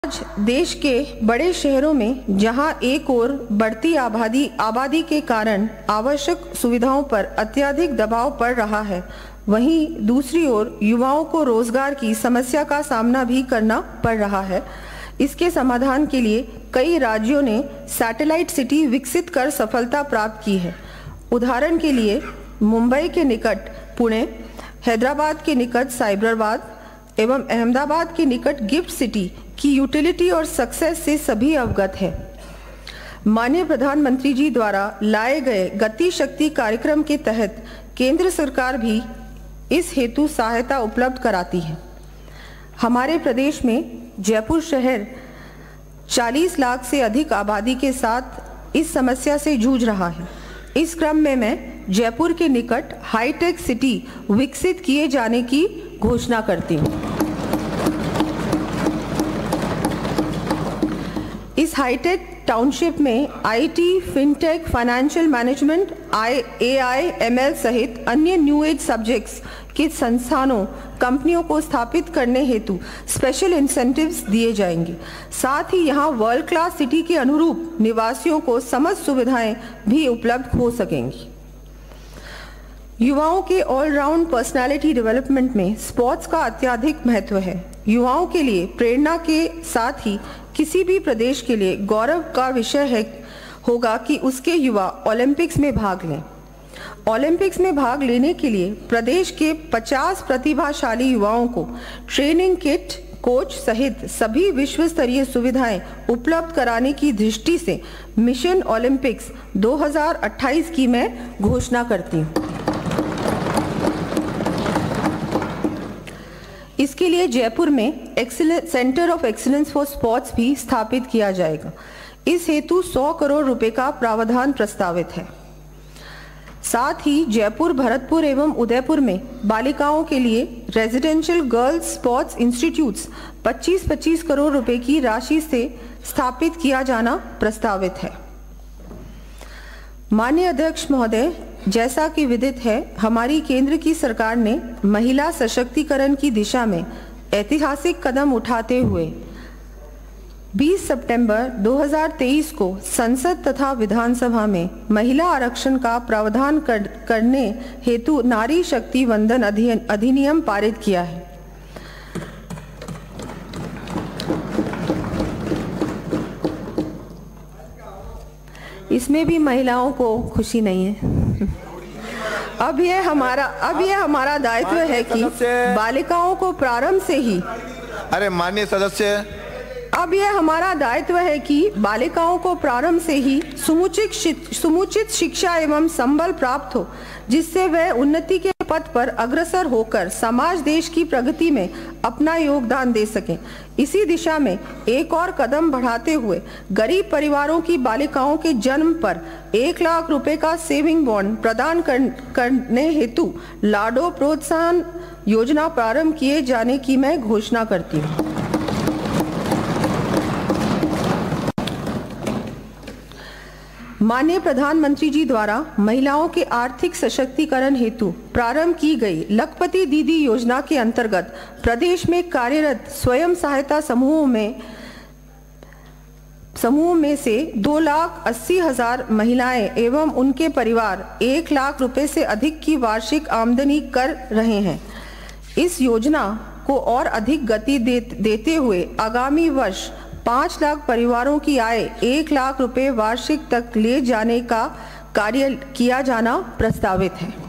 आज देश के बड़े शहरों में जहां एक ओर बढ़ती आबादी के कारण आवश्यक सुविधाओं पर अत्यधिक दबाव पड़ रहा है, वहीं दूसरी ओर युवाओं को रोजगार की समस्या का सामना भी करना पड़ रहा है। इसके समाधान के लिए कई राज्यों ने सैटेलाइट सिटी विकसित कर सफलता प्राप्त की है। उदाहरण के लिए मुंबई के निकट पुणे, हैदराबाद के निकट साइबराबाद एवं अहमदाबाद के निकट गिफ्ट सिटी की यूटिलिटी और सक्सेस से सभी अवगत है। माननीय प्रधानमंत्री जी द्वारा लाए गए गति शक्ति कार्यक्रम के तहत केंद्र सरकार भी इस हेतु सहायता उपलब्ध कराती है। हमारे प्रदेश में जयपुर शहर 40 लाख से अधिक आबादी के साथ इस समस्या से जूझ रहा है। इस क्रम में मैं जयपुर के निकट हाईटेक सिटी विकसित किए जाने की घोषणा करती हूँ। इस हाईटेक टाउनशिप में IT, fintech, financial management, AI, ML सहित अन्य न्यू एज सब्जेक्ट्स के संस्थानों, कंपनियों को स्थापित करने हेतु स्पेशल इंसेंटिव्स दिए जाएंगे। साथ ही यहाँ वर्ल्ड क्लास सिटी के अनुरूप निवासियों को समस्त सुविधाएं भी उपलब्ध हो सकेंगी। युवाओं के ऑलराउंड पर्सनालिटी डेवलपमेंट में स्पोर्ट्स का अत्यधिक महत्व है। युवाओं के लिए प्रेरणा के साथ ही किसी भी प्रदेश के लिए गौरव का विषय होगा कि उसके युवा ओलंपिक्स में भाग लें। ओलंपिक्स में भाग लेने के लिए प्रदेश के 50 प्रतिभाशाली युवाओं को ट्रेनिंग किट, कोच सहित सभी विश्व स्तरीय सुविधाएं उपलब्ध कराने की दृष्टि से मिशन ओलंपिक्स 2028 की मैं घोषणा करती हूँ। इसके लिए जयपुर में centre of excellence for sports भी स्थापित किया जाएगा। इस हेतु 100 करोड़ रुपए का प्रावधान प्रस्तावित है। साथ ही जयपुर, भरतपुर एवं उदयपुर में बालिकाओं के लिए residential girls sports institutes 25-25 crore रुपए की राशि से स्थापित किया जाना प्रस्तावित है। माननीय अध्यक्ष महोदय, जैसा कि विदित है, हमारी केंद्र की सरकार ने महिला सशक्तिकरण की दिशा में ऐतिहासिक कदम उठाते हुए 20 सितंबर 2023 को संसद तथा विधानसभा में महिला आरक्षण का प्रावधान करने हेतु नारी शक्ति वंदन अधिनियम पारित किया है। इसमें भी महिलाओं को खुशी नहीं है। अब यह हमारा दायित्व है कि बालिकाओं को प्रारंभ से ही माननीय सदस्य, अब यह हमारा दायित्व है कि बालिकाओं को प्रारंभ से ही समुचित शिक्षा एवं संबल प्राप्त हो, जिससे वह उन्नति के पथ पर अग्रसर होकर समाज देश की प्रगति में अपना योगदान दे सकें। इसी दिशा में एक और कदम बढ़ाते हुए गरीब परिवारों की बालिकाओं के जन्म पर 1 लाख रुपए का सेविंग बॉन्ड प्रदान करने हेतु लाडो प्रोत्साहन योजना प्रारंभ किए जाने की मैं घोषणा करती हूँ। माननीय प्रधानमंत्री जी द्वारा महिलाओं के आर्थिक सशक्तिकरण हेतु प्रारंभ की गई लखपति दीदी योजना के अंतर्गत प्रदेश में कार्यरत स्वयं सहायता समूहों में से 2,80,000 महिलाएं एवं उनके परिवार 1 लाख रुपए से अधिक की वार्षिक आमदनी कर रहे हैं। इस योजना को और अधिक गति देते हुए आगामी वर्ष 5 लाख परिवारों की आय 1 लाख रुपए वार्षिक तक ले जाने का कार्य किया जाना प्रस्तावित है।